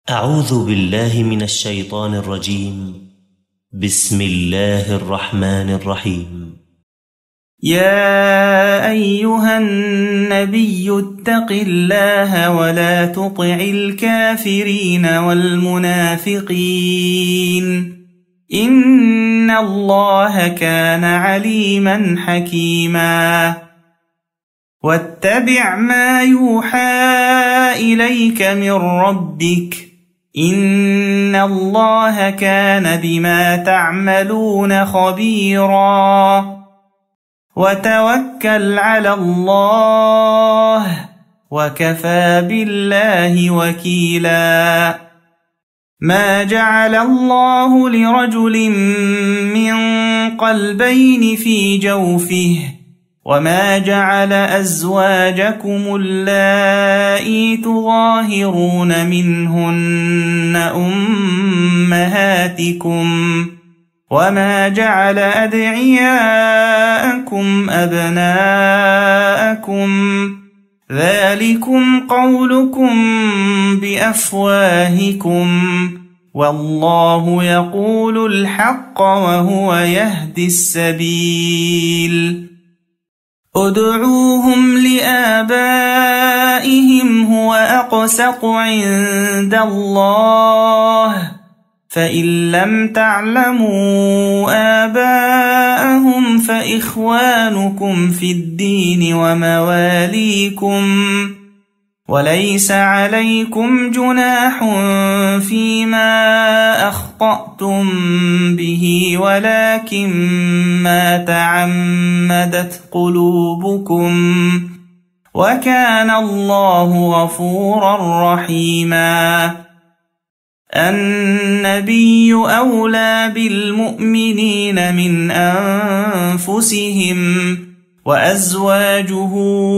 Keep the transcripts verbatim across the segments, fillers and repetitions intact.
أعوذ بالله من الشيطان الرجيم. بسم الله الرحمن الرحيم. يا أيها النبي اتق الله ولا تطع الكافرين والمنافقين إن الله كان عليما حكيما. واتبع ما يوحى إليك من ربك إن الله كان بما تعملون خبيرا. وتوكل على الله وكفى بالله وكيلا. ما جعل الله لرجل من قلبين في جوفه وما جعل أزواجكم اللائي تظاهرون منهن أمهاتكم وما جعل أدعياءكم أبناءكم ذلكم قولكم بأفواهكم والله يقول الحق وهو يهدي السبيل. ادعوهم لآبائهم هو أقسط عند الله فإن لم تعلموا آباءهم فإخوانكم في الدين ومواليكم وليس عليكم جناح فيما أخطأتم به ولكن ما تعمدت قلوبكم وكان الله غفورا رحيما. النبي أولى بالمؤمنين من أنفسهم وأزواجه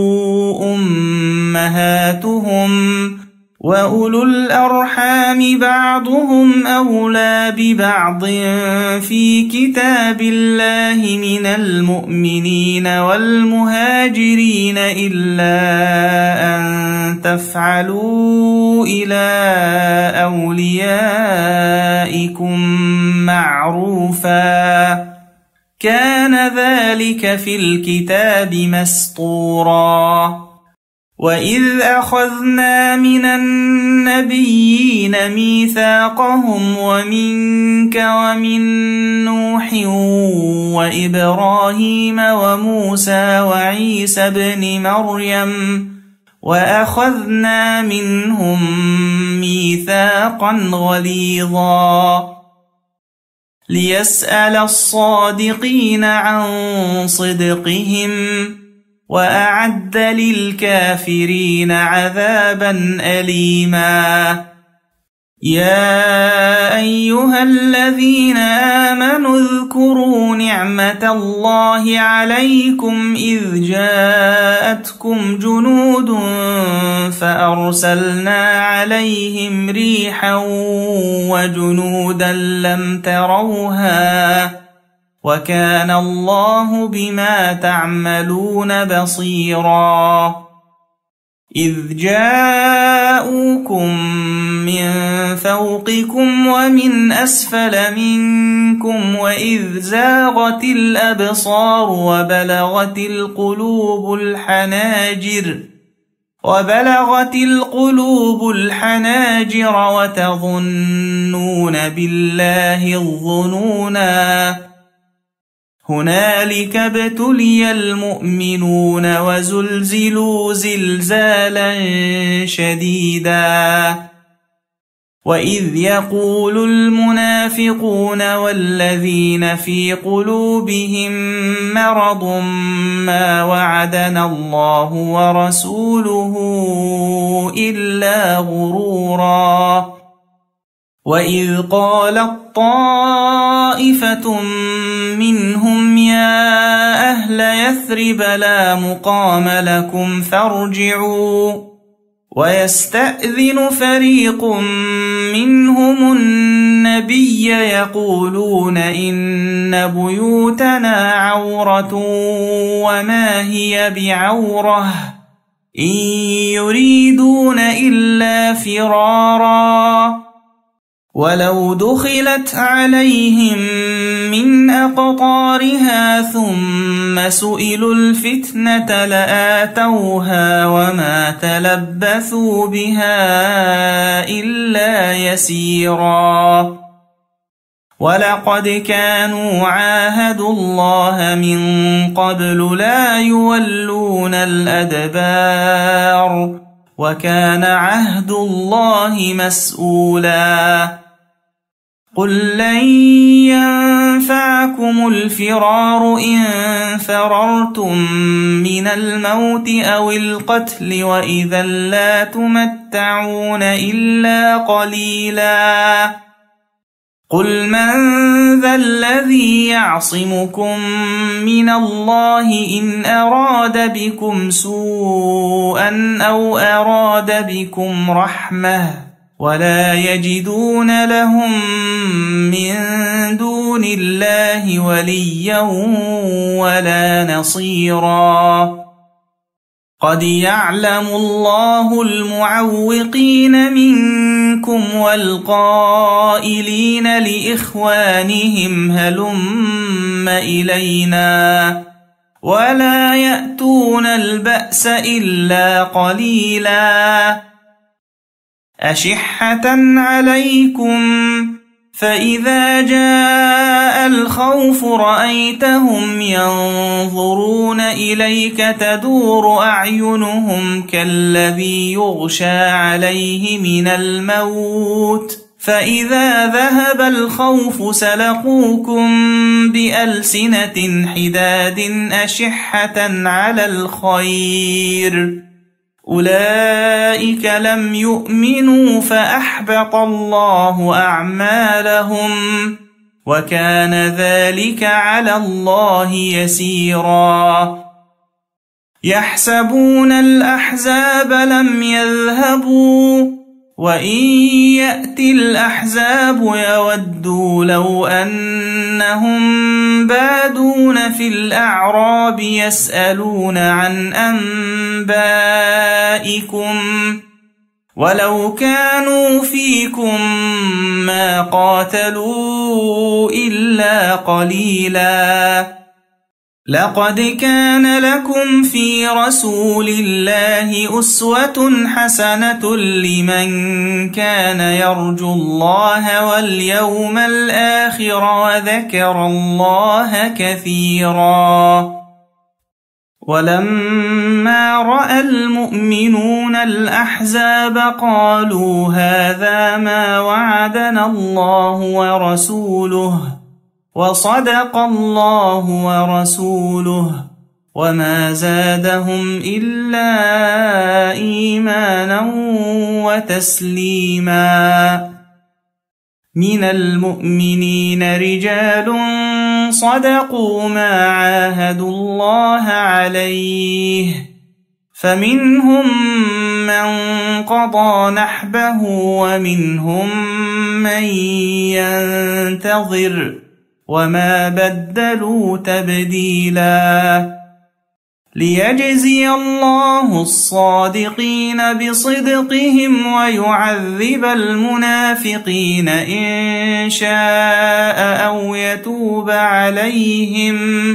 أمهاتهم وأولو الأرحام بعضهم أولى ببعض في كتاب الله من المؤمنين والمهاجرين إلا أن تفعلوا إلى أوليائكم معروفا كان ذلك في الكتاب مسطورا. وإذ أخذنا من النبيين ميثاقهم ومنك ومن نوح وإبراهيم وموسى وعيسى ابن مريم وأخذنا منهم ميثاقا غليظا ليسأل الصادقين عن صدقهم وأعد للكافرين عذابا أليما. يا أيها الذين آمنوا اذكروا نعمة الله عليكم إذ جاءتكم جنود فأرسلنا عليهم ريحا وجنودا لم تروها وكان الله بما تعملون بصيرا. إذ جاءوكم من فوقكم ومن أسفل منكم وإذ زاغت الأبصار وبلغت القلوب الحناجر وبلغت القلوب الحناجر وتظنون بالله الظنونا. هنالك ابتلي المؤمنون وزلزلوا زلزالا شديدا. وإذ يقول المنافقون والذين في قلوبهم مرض ما وعدنا الله ورسوله إلا غرورا. وإذ قالت طائفة منهم يا أهل يثرب لا مقام لكم فارجعوا ويستأذن فريق منهم النبي يقولون إن بيوتنا عورة وما هي بعورة إن يريدون إلا فرارا ولو دخلت عليهم من أقطارها ثم سئلوا الفتنة لآتوها وما تلبثوا بها إلا يسيرا ولقد كانوا عاهدوا الله من قبل لا يولون الأدبار وكان عهد الله مسؤولا قل لن ينفعكم الفرار إن فررتم من الموت أو القتل وإذا لا تمتعون إلا قليلا قل من ذا الذي يعصمكم من الله إن أراد بكم سوءا أو أراد بكم رحمة ولا يجدون لهم من دون الله وليا ولا نصيرا قد يعلم الله المعوقين منكم والقائلين لإخوانهم هلم إلينا ولا يأتون البأس إلا قليلا أشحة عليكم فإذا جاء الخوف رأيتهم ينظرون إليك تدور أعينهم كالذي يغشى عليه من الموت فإذا ذهب الخوف سلقوكم بألسنة حداد أشحة على الخير أولئك لم يؤمنوا فأحبط الله أعمالهم وكان ذلك على الله يسيرا يحسبون الأحزاب لم يذهبوا وإن يأتي الأحزاب يودوا لو أنهم بادون في الأعراب يسألون عن أنبائكم ولو كانوا فيكم ما قاتلوا إلا قليلا لقد كان لكم في رسول الله أسوة حسنة لمن كان يرجو الله واليوم الآخر وذكر الله كثيرا ولما رأى المؤمنون الأحزاب قالوا هذا ما وعدنا الله ورسوله وصدق الله ورسوله وما زادهم إلا إيمانا وتسليما من المؤمنين رجال صدقوا ما عاهدوا الله عليه فمنهم من قضى نحبه ومنهم من ينتظر وما بدلوا تبديلا ليجزي الله الصادقين بصدقهم ويعذب المنافقين إن شاء أو يتوب عليهم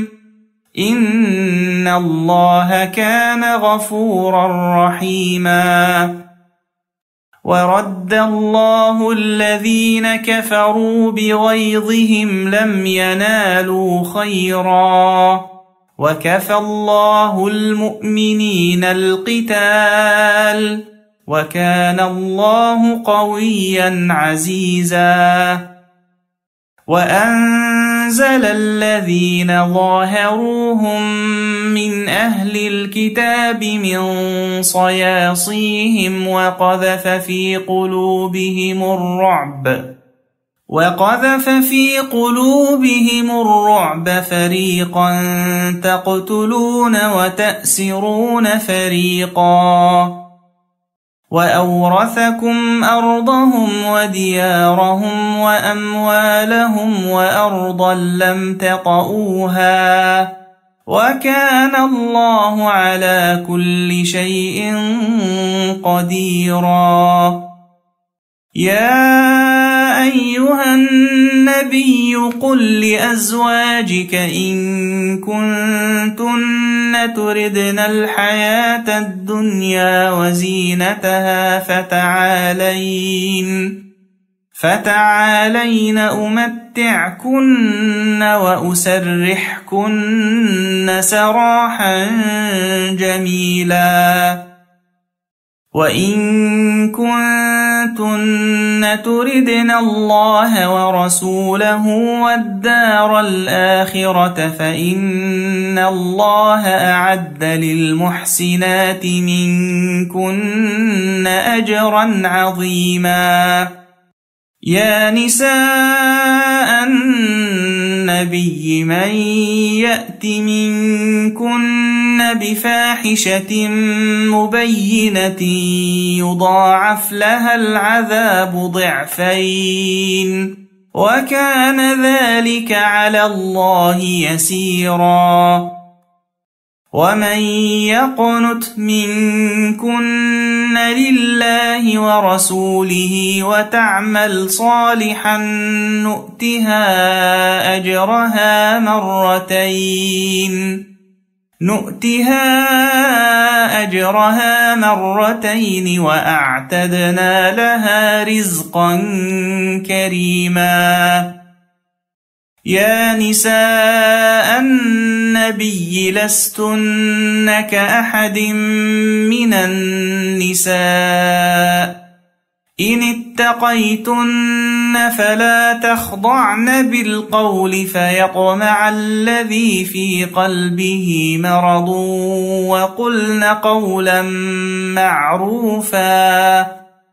إن الله كان غفورا رحيما ورد الله الذين كفروا بغيظهم لم ينالوا خيرا وكفى الله المؤمنين القتال وكان الله قويا عزيزا وأنزل الذين ظاهروهم من أهل الكتاب من صياصيهم وقذف في قلوبهم الرعب وقذف في قلوبهم الرعب فريقا تقتلون وتأسرون فريقا وأورثكم أرضهم وديارهم وأموالهم وأرضا لم تطئوها وكان الله على كل شيء قديرا. يا أيها النبي قل لأزواجك إن كنتن تردن الحياة الدنيا وزينتها فتعالين فتعالين أمتعكن وأسرحكن سراحا جميلا. وإن كنتن تردن الله ورسوله والدار الآخرة فإن الله أعد للمحسنات منكن أجرا عظيما. يا نساء النبي من يأت منكن بفاحشة مبينة يضاعف لها العذاب ضعفين وكان ذلك على الله يسيرا. ومن يقنت منكن لله ورسوله وتعمل صالحا نؤتها أجرها مرتين نؤتها أجرها مرتين وأعتدنا لها رزقا كريما. يا نساء النبي لستن كأحد من النساء إن اتقيتن فلا تخضعن بالقول فيطمع الذي في قلبه مرض وقلن قولا معروفا.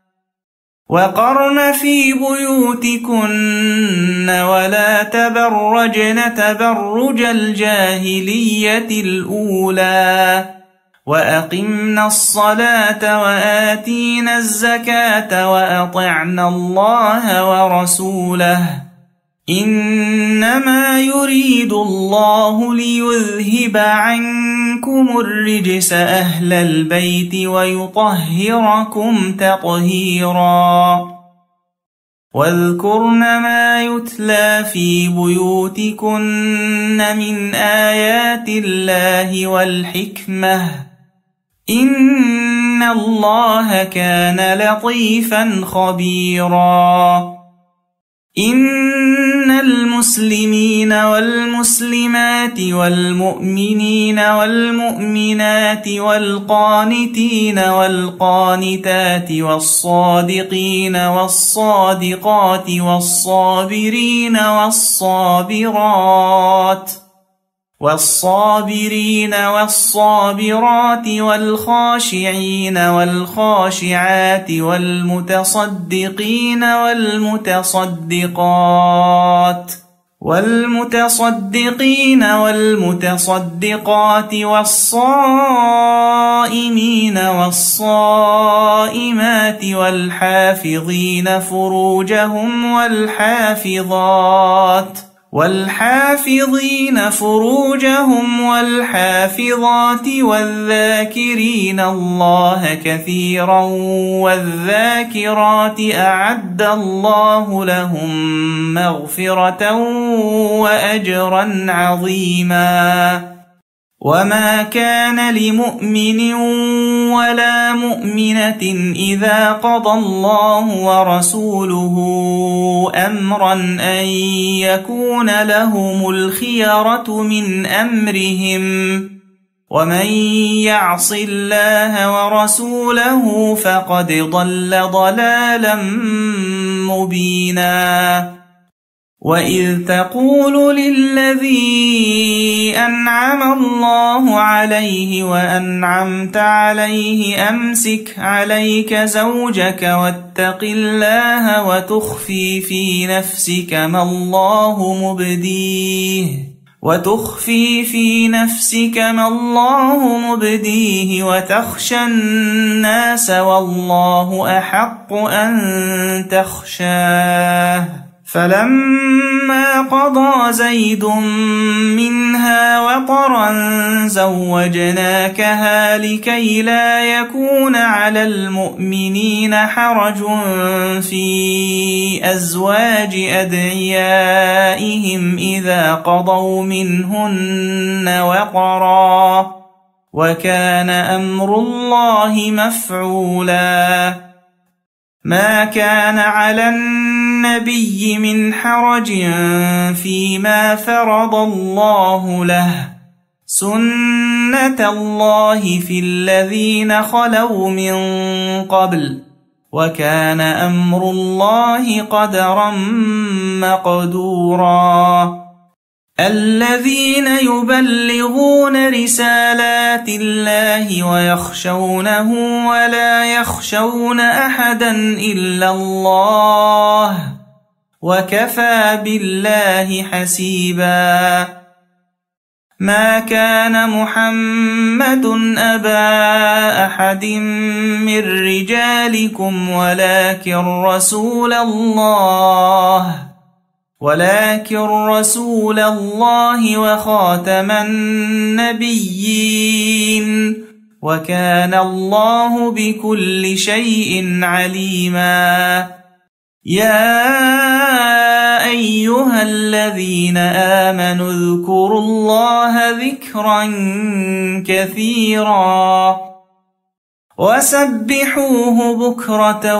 وقرن في بيوتكن ولا تبرجن تبرج الجاهلية الأولى وأقمنا الصلاة وآتينا الزكاة وأطعنا الله ورسوله إنما يريد الله ليذهب عنكم الرجس أهل البيت ويطهركم تطهيرا. واذكرن ما يتلى في بيوتكن من آيات الله والحكمة إن الله كان لطيفا خبيرا. إن المسلمين والمسلمات والمؤمنين والمؤمنات والقانتين والقانتات والصادقين والصادقات والصابرين والصابرات والصابرين والصابرات والخاشعين والخاشعات والمتصدقين والمتصدقات والمتصدقين والمتصدقات والصائمين والصائمات والحافظين فروجهم والحافظات والحافظين فروجهم والحافظات والذاكرين الله كثيرا والذاكرات أعد الله لهم مغفرة وأجرا عظيما. وما كان لمؤمن ولا مؤمنة إذا قضى الله ورسوله أمرا أن يكون لهم الخيرة من أمرهم ومن يعص الله ورسوله فقد ضل ضلالا مبينا. وإذ تقول للذي أنعم الله عليه وأنعمت عليه أمسك عليك زوجك واتق الله وتخفي في نفسك ما الله مبديه وتخفي في نفسك ما الله مبديه وتخشى الناس والله أحق أن تخشاه فلما قضى زيد منها وطرا زوجناكها لكي لا يكون على المؤمنين حرج في أزواج أدعيائهم إذا قضوا منهن وطرا وكان أمر الله مفعولا ما كان على النبي من حرج فيما فرض الله له سنة الله في الذين خلوا من قبل وكان أمر الله قدرا مقدورا الذين يبلغون رسالات الله ويخشونه ولا يخشون أحدا إلا الله وكفى بالله حسيبا ما كان محمد أبا أحد من رجالكم ولكن رسول الله ولكن رسول الله وخاتم النبيين وكان الله بكل شيء عليما يا أيها الذين آمنوا اذكروا الله ذكرا كثيرا وسبحوه بكرة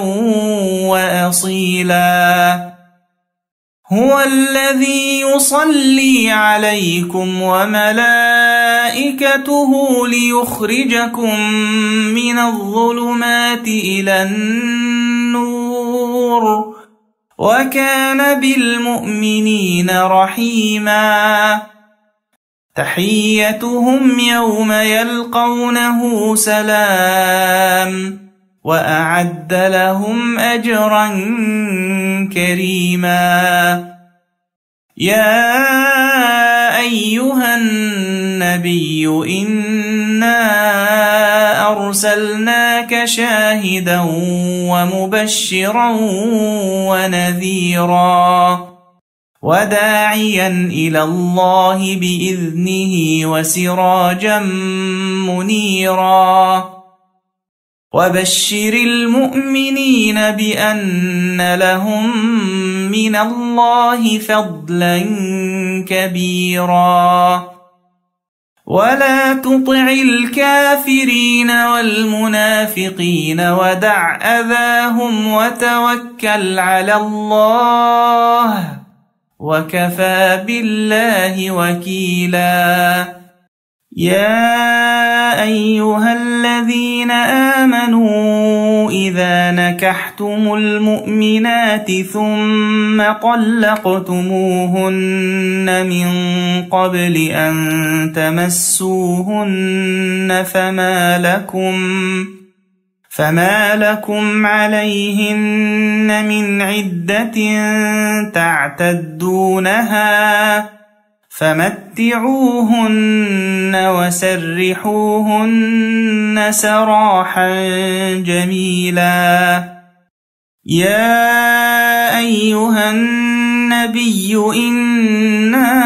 وأصيلا هو الذي يصلي عليكم وملائكته ليخرجكم من الظلمات إلى النور وكان بالمؤمنين رحيما تحيتهم يوم يلقونه سلام وأعد لهم أجرا كريما يا أيها النبي إنا أرسلناك شاهدا ومبشرا ونذيرا وداعيا إلى الله بإذنه وسراجا منيرا وبشر المؤمنين بأن لهم من الله فضلا كبيرا ولا تطع الكافرين والمنافقين ودع أذاهم وتوكل على الله وكفى بالله وكيلا يا أيها الذين آمنوا إذا نكحتم المؤمنات ثم طلقتموهن من قبل أن تمسوهن فما لكم فما لكم عليهن من عدة تعتدونها فمتعوهن وسرحوهن سراحا جميلا يا أيها النبي إنا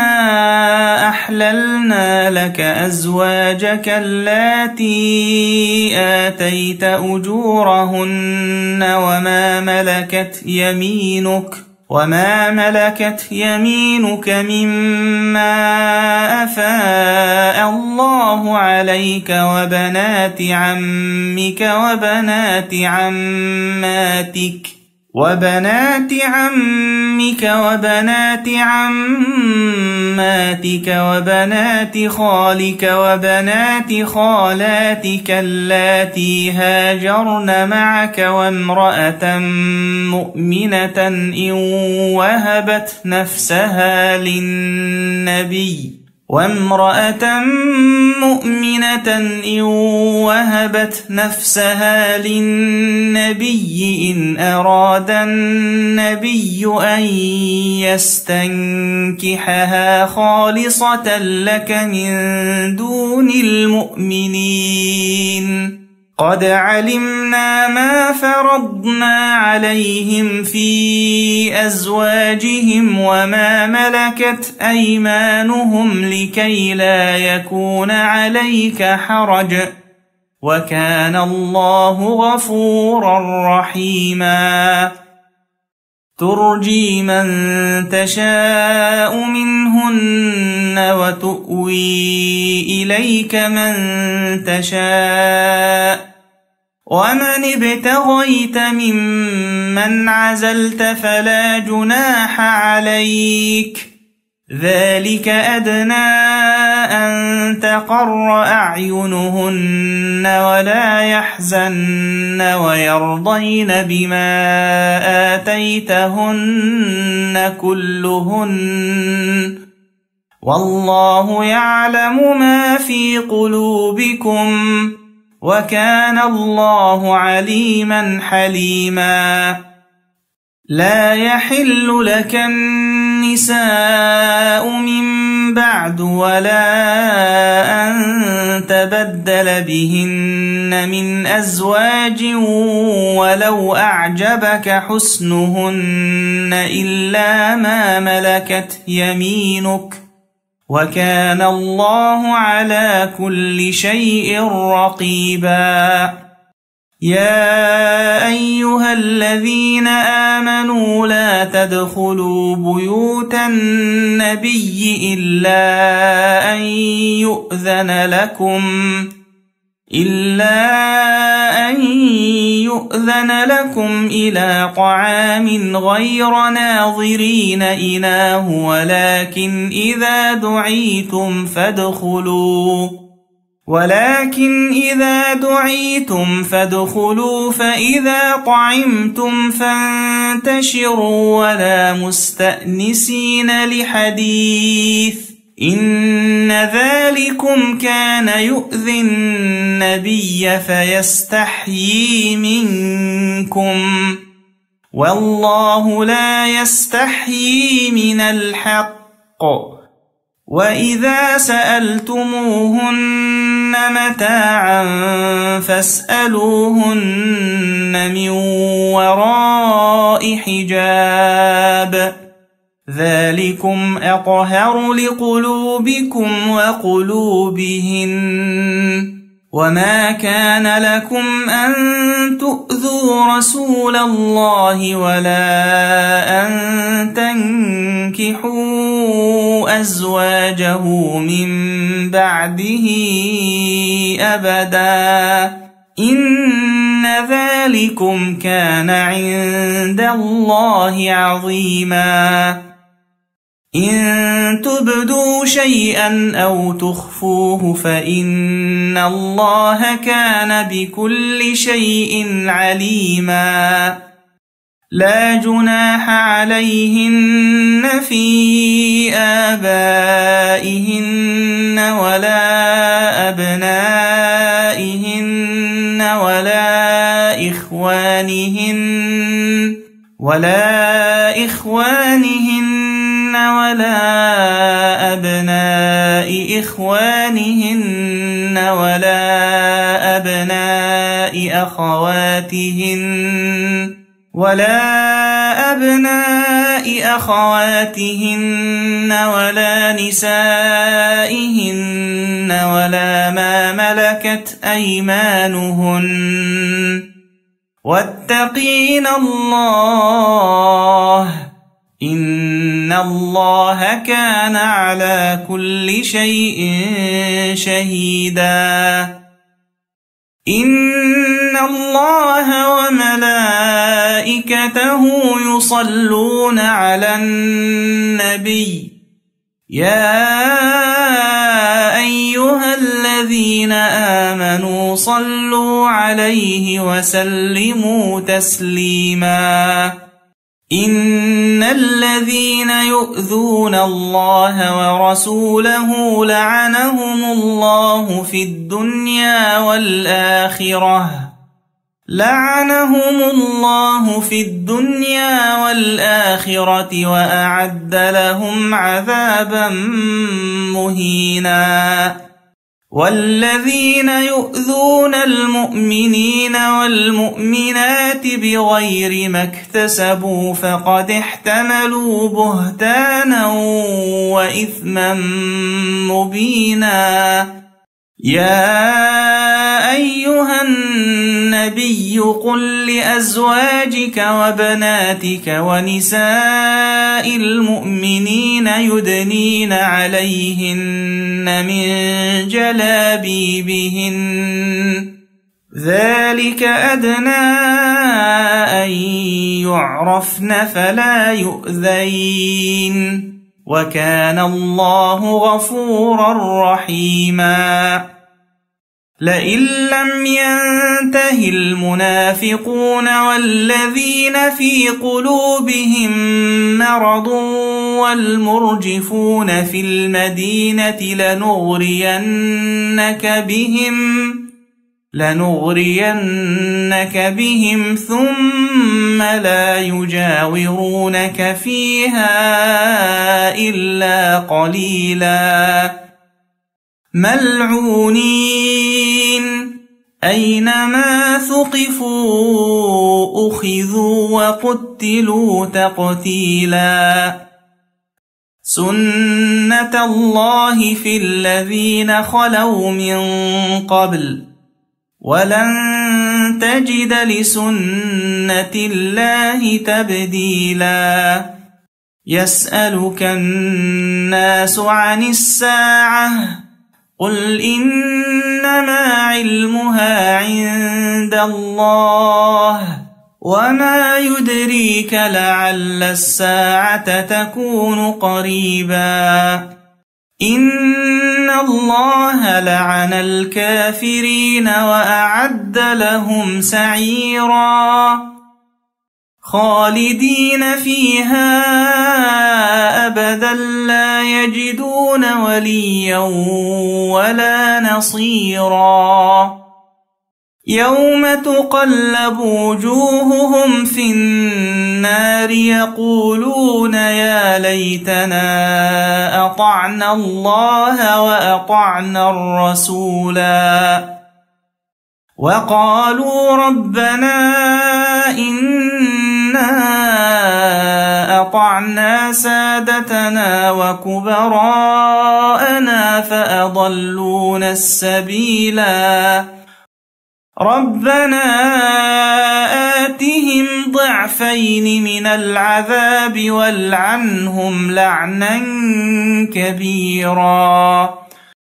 أحللنا لك أزواجك اللاتي آتيت أجورهن وما ملكت يمينك وما ملكت يمينك مما أفاء الله عليك وبنات عمك وبنات عماتك وبنات عمك وبنات عماتك وبنات خالك وبنات خالاتك اللاتي هاجرن معك وامرأة مؤمنة إن وهبت نفسها للنبي وامرأة مؤمنة إن وهبت نفسها للنبي إن أراد النبي أن يستنكحها خالصة لك من دون المؤمنين قد علمنا ما فرضنا عليهم في أزواجهم وما ملكت أيمانهم لكي لا يكون عليك حرج وكان الله غفورا رحيما ترجي من تشاء منهن وتؤوي إليك من تشاء ومن ابتغيت ممن عزلت فلا جناح عليك ذلك أدنى أن تقر أعينهن ولا يحزن ويرضين بما آتيتهن كلهن والله يعلم ما في قلوبكم وكان الله عليما حليما لا يحل لك النساء من بعد ولا أن تبدل بهن من أزواج ولو أعجبك حسنهن إلا ما ملكت يمينك وكان الله على كل شيء رقيبا يا أيها الذين آمنوا لا تدخلوا بيوت النبي إلا أن يؤذن لكم إلا أن يؤذن لكم إلى طعام غير ناظرين إناه ولكن إذا دعيتم فادخلوا ولكن إذا دعيتم فادخلوا فإذا طعمتم فانتشروا ولا مستأنسين لحديث إن ذلكم كان يؤذي النبي فيستحيي منكم والله لا يستحيي من الحق وإذا سألتموهن متاعا فاسألوهن من وراء حجاب ذلكم أطهر لقلوبكم وقلوبهن وما كان لكم أن تؤذوا رسول الله ولا أن تنكحوا أزواجه من بعده أبدا إن ذلكم كان عند الله عظيما إن تبدوا شيئا أو تخفوه فإن الله كان بكل شيء عليما لا جناح عليهن في آبائهن ولا أبنائهن ولا إخوانهن ولا إخوانهن ولا أبناء إخوانهن ولا أبناء أخواتهن ولا أبناء أخواتهن ولا نسائهن ولا ما ملكت أيمانهن واتقين الله إن الله كان على كل شيء شهيدا إن الله وملائكته يصلون على النبي يا أيها الذين آمنوا صلوا عليه وسلموا تسليما إن الذين يؤذون الله ورسوله لعنهم الله في الدنيا والآخرة لعنهم الله في الدنيا والآخرة وأعد لهم عذابا مهينا والذين يؤذون المؤمنين والمؤمنات بغير ما اكتسبوا فقد احتملوا بهتانا وإثما مبينا. يا أيها النبي قل لأزواجك وبناتك ونساء المؤمنين يدنين عليهن من جلابيبهن ذلك أدنى أن يعرفن فلا يؤذين وكان الله غفورا رحيما. لئن لم ينته المنافقون والذين في قلوبهم مرض والمرجفون في المدينة لنغرينك بهم لنغرينك بهم ثم لا يجاورونك فيها إلا قليلا. ملعونين أينما ثقفوا أخذوا وقتلوا تقتيلا. سنة الله في الذين خلوا من قبل ولن تجد لسنة الله تبديلا. يسألك الناس عن الساعة قل إنما علمها عند الله وما يدريك لعل الساعة تكون قريبا. إن الله لعن الكافرين وأعد لهم سعيرا خالدين فيها أبدا لا يجدون وليا ولا نصيرا. يوم تقلب وجوههم في النار يقولون يا ليتنا أطعنا الله وأطعنا الرسولا وقالوا ربنا إنا أطعنا سادتنا وكبراءنا فأضلونا السبيلا. ربنا آتهم ضعفين من العذاب والعنهم لعنا كبيرا.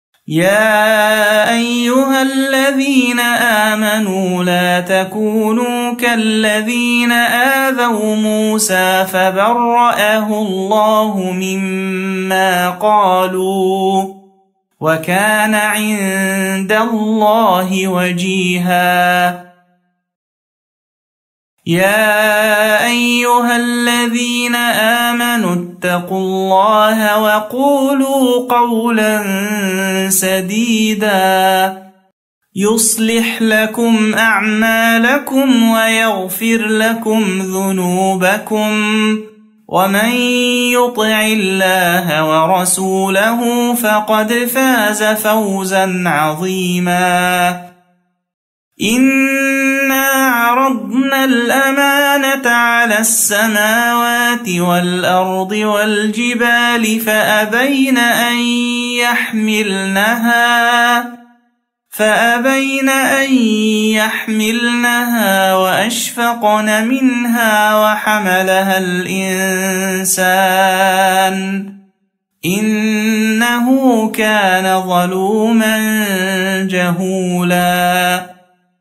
يا أيها الذين آمنوا لا تكونوا كالذين آذوا موسى فبرأه الله مما قالوا وكان عند الله وجيها. يا أيها الذين آمنوا اتقوا الله وقولوا قولا سديدا يصلح لكم أعمالكم ويغفر لكم ذنوبكم ومن يطع الله ورسوله فقد فاز فوزا عظيما. إنا عرضنا الأمانة على السماوات والأرض والجبال فأبين أن يحملنها فأبين أن يحملنها وأشفقن منها وحملها الإنسان إنه كان ظلوما جهولا.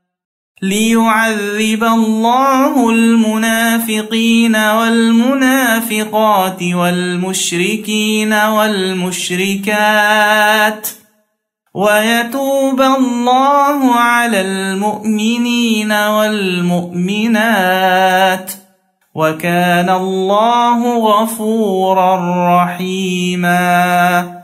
ليعذب الله المنافقين والمنافقات والمشركين والمشركات ويتوب الله على المؤمنين والمؤمنات وكان الله غفورا رحيما.